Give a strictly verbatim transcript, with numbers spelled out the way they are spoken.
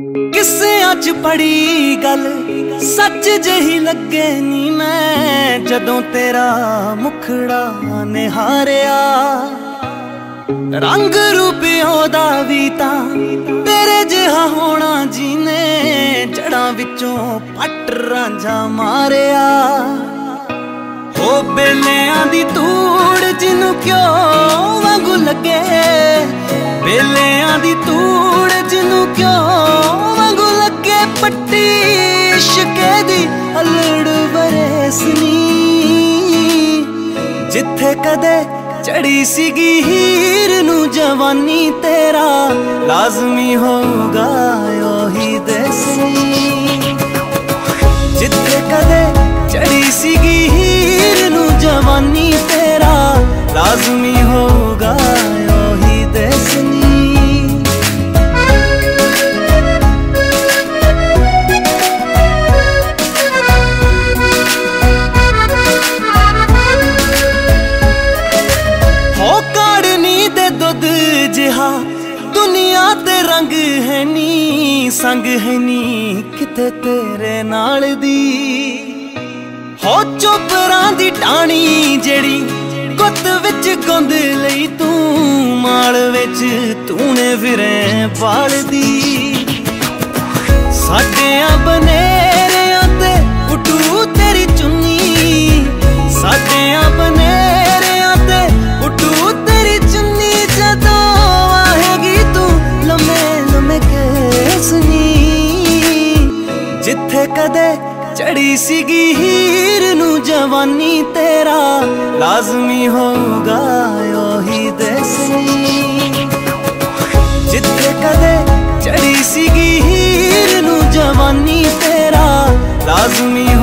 किस्सियां च पढ़ी गल सच जही लगे नी मैं जदों तेरा मुखड़ा निहारिया। रंग रूप ओदा वी तां तेरे जिहा होना जीने जड़ां विचों पट रांझा मारिया। हो बेलियां दी तूड़ जिनू क्यों वांगू लगे, बेलियां दी तूड़ जिनू क्यों वांगू लगे, पट्टी इश्के दी अलड़ बरेसनी जिथे कदे चढ़ी सीगी हीर नू जवानी तेरा लाजमी होगा ओही दसनी। जिथे कदे चढ़ी सीगी हीर नू जवानी तेरा लाजमी होगा ओही दसनी। जिहा दुनिया ते रंग है नी संग है नी किते तेरे नाल दी। हो चोपरां दी टाणी जेड़ी गुत विच गुंद लई तू माल विच तूने फिरे पाल दी। साडियां बनेरियां ते उठू तेरी चुन्नी, साडियां बनेरियां ते उठू तेरी चुन्नी जदों जिथे कदे चढ़ी सीगी हीर नू जवानी तेरा लाजमी होगा ओही दसनी। जिथे कदे चढ़ी सीगी हीर नू जवानी तेरा लाजमी